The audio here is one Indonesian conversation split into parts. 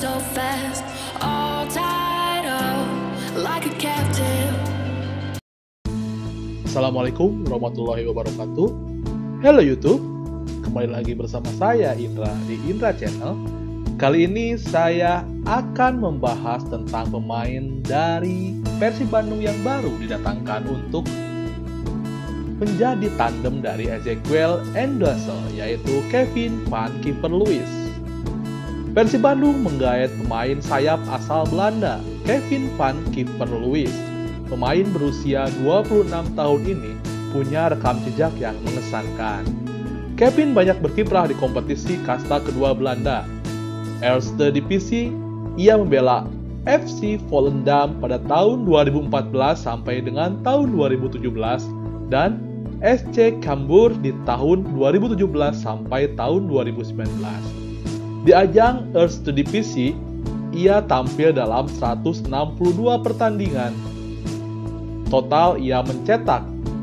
so fast, all tied up like a captive. Assalamualaikum warahmatullahi wabarakatuh. Halo YouTube, kembali lagi bersama saya Indra di Indra Channel. Kali ini saya akan membahas tentang pemain dari Persib Bandung yang baru didatangkan untuk menjadi tandem dari Ezekiel Endosel, yaitu Kevin Van Kiefer-Lewis. Persib Bandung menggait pemain sayap asal Belanda, Kevin Van Kiefer-Lewis. Pemain berusia 26 tahun ini punya rekam jejak yang mengesankan. Kevin banyak berkiprah di kompetisi kasta kedua Belanda. Eerste Divisie, ia membela FC Volendam pada tahun 2014 sampai dengan tahun 2017 dan SC Cambuur di tahun 2017 sampai tahun 2019. Di ajang Eerste Divisie, ia tampil dalam 162 pertandingan. Total ia mencetak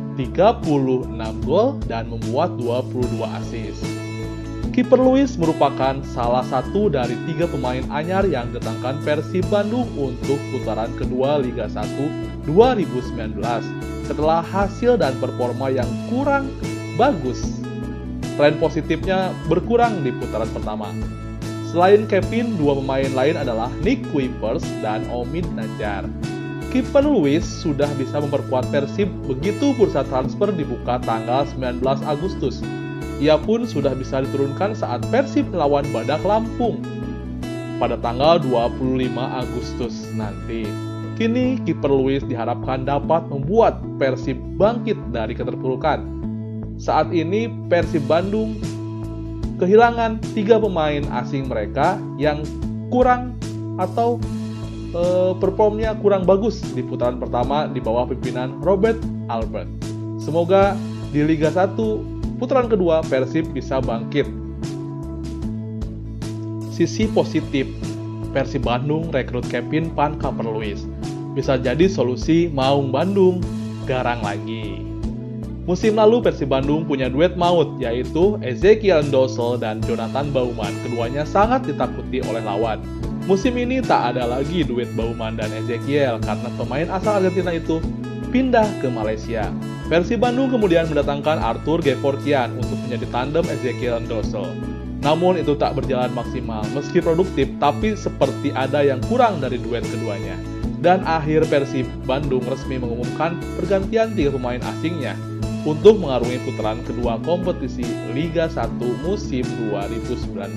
36 gol dan membuat 22 assist. Kiefer-Lewis merupakan salah satu dari 3 pemain anyar yang didatangkan Persib Bandung untuk putaran kedua Liga 1 2019 setelah hasil dan performa yang kurang bagus. Tren positifnya berkurang di putaran pertama. Selain Kevin, 2 pemain lain adalah Nick Kuipers dan Omid Najar. Kiefer-Lewis sudah bisa memperkuat Persib begitu bursa transfer dibuka tanggal 19 Agustus. Ia pun sudah bisa diturunkan saat Persib melawan Badak Lampung pada tanggal 25 Agustus nanti. Kini Kiefer-Lewis diharapkan dapat membuat Persib bangkit dari keterpurukan. Saat ini Persib Bandung kehilangan 3 pemain asing mereka yang kurang atau performnya kurang bagus di putaran pertama di bawah pimpinan Robert Albert. Semoga di Liga 1 putaran kedua Persib bisa bangkit. Sisi positif, Persib Bandung rekrut Kevin Van Kiefer-Lewis. Bisa jadi solusi Maung Bandung garang lagi. Musim lalu Persib Bandung punya duet maut, yaitu Ezekiel Endosel dan Jonathan Baumann. Keduanya sangat ditakuti oleh lawan. Musim ini tak ada lagi duet Baumann dan Ezekiel karena pemain asal Argentina itu pindah ke Malaysia. Persib Bandung kemudian mendatangkan Arthur Gevorkian untuk menjadi tandem Ezekiel Endosel. Namun itu tak berjalan maksimal, meski produktif tapi seperti ada yang kurang dari duet keduanya. Dan akhir Persib Bandung resmi mengumumkan pergantian 3 pemain asingnya untuk mengarungi putaran kedua kompetisi Liga 1 musim 2019.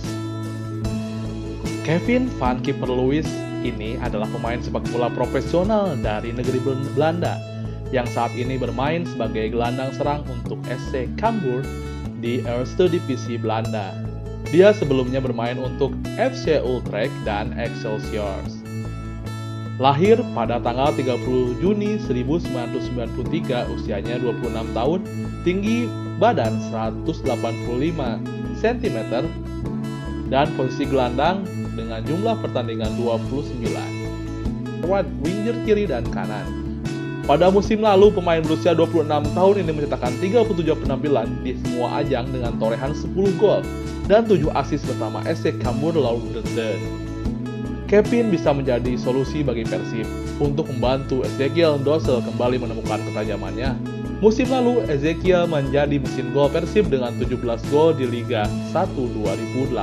Kevin Van Kiefer-Lewis ini adalah pemain sepak bola profesional dari negeri Belanda yang saat ini bermain sebagai gelandang serang untuk SC Cambuur di Eerste Divisie Belanda. Dia sebelumnya bermain untuk FC Utrecht dan Excelsior. Lahir pada tanggal 30 Juni 1993, usianya 26 tahun, tinggi badan 185 cm, dan posisi gelandang dengan jumlah pertandingan 29. Lewat winger kiri dan kanan. Pada musim lalu, pemain berusia 26 tahun ini mencetakkan 37 penampilan di semua ajang dengan torehan 10 gol dan 7 assist bersama SC Cambuur Lauderden. Kevin bisa menjadi solusi bagi Persib untuk membantu Ezekiel Endosel kembali menemukan ketajamannya. Musim lalu, Ezekiel menjadi mesin gol Persib dengan 17 gol di Liga 1 2018.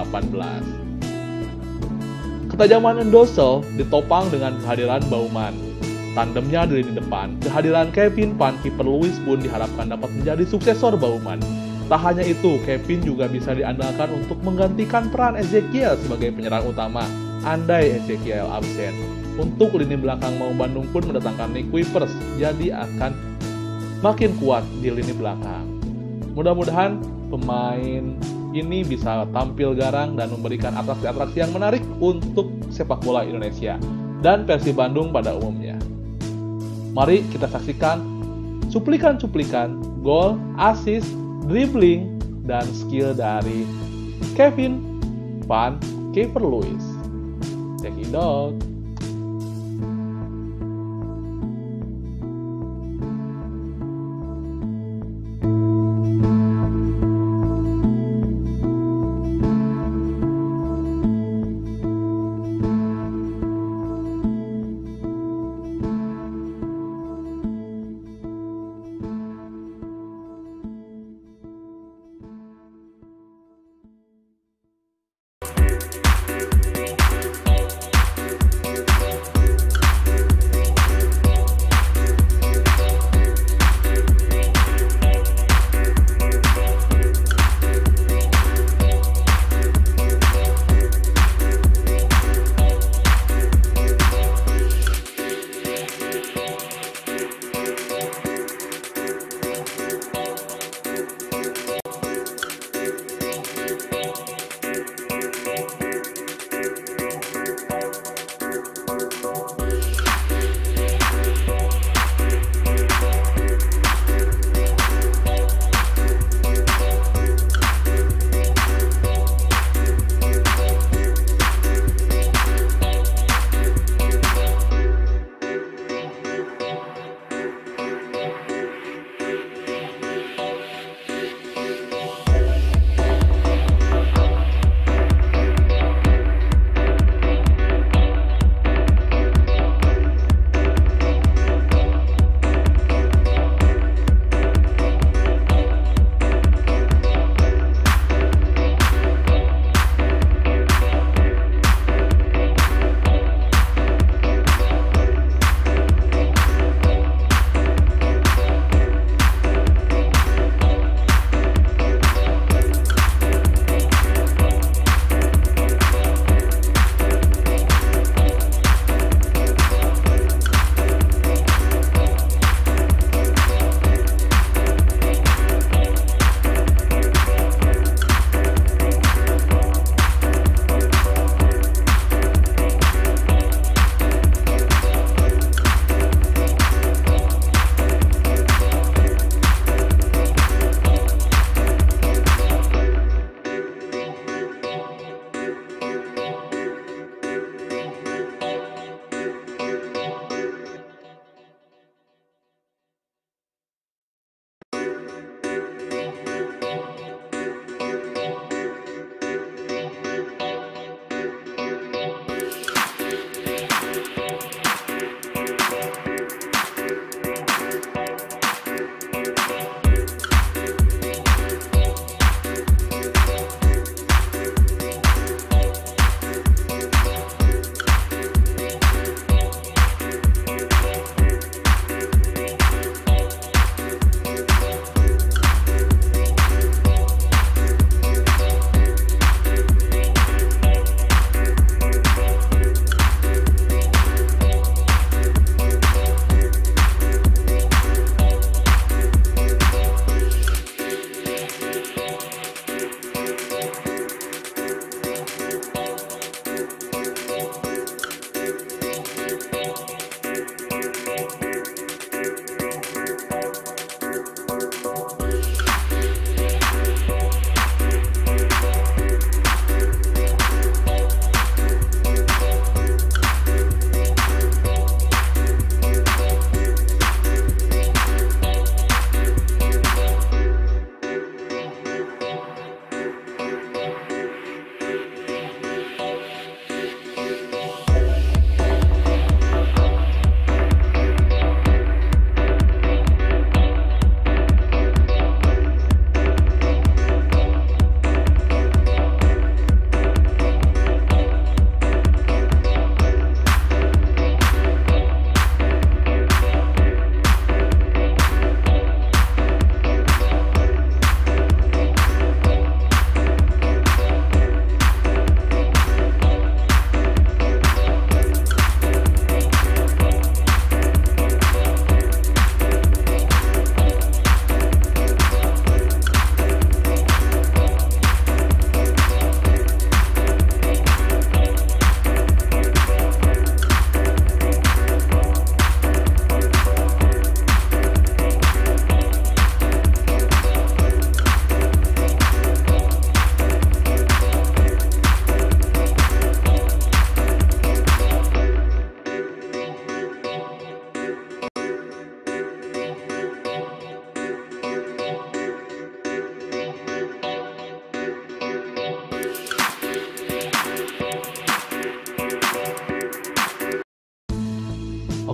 Ketajaman Endosel ditopang dengan kehadiran Baumann. Tandemnya di lini depan, kehadiran Kevin Van Kiefer-Lewis pun diharapkan dapat menjadi suksesor Baumann. Tak hanya itu, Kevin juga bisa diandalkan untuk menggantikan peran Ezekiel sebagai penyerang utama andai Ezekiel absen. Untuk lini belakang Maung Bandung pun mendatangkan Nick Kuipers, jadi akan makin kuat di lini belakang. Mudah-mudahan pemain ini bisa tampil garang dan memberikan atraksi-atraksi yang menarik untuk sepak bola Indonesia dan Persib Bandung pada umumnya. Mari kita saksikan cuplikan-cuplikan gol, assist, dribbling, dan skill dari Kevin Van Kiefer-Lewis. Check it out.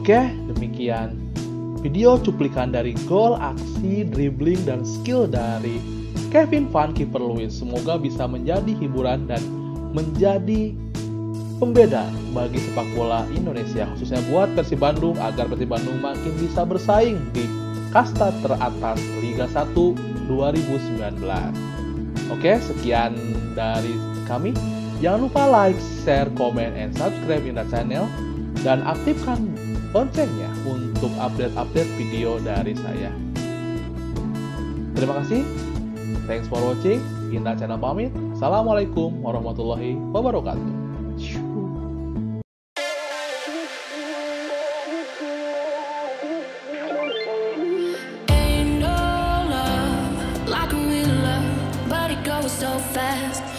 Oke, demikian video cuplikan dari gol, aksi, dribbling, dan skill dari Kevin Van Kiper Lewis. Semoga bisa menjadi hiburan dan menjadi pembeda bagi sepak bola Indonesia, khususnya buat Persib Bandung, agar Persib Bandung makin bisa bersaing di kasta teratas Liga 1 2019. Oke, sekian dari kami. Jangan lupa like, share, komen, and subscribe Indra Channel, dan aktifkan loncengnya untuk update-update video dari saya. Terima kasih. Thanks for watching. Indra Channel pamit. Assalamualaikum warahmatullahi wabarakatuh. Ain't no love like a real love, but it goes so fast.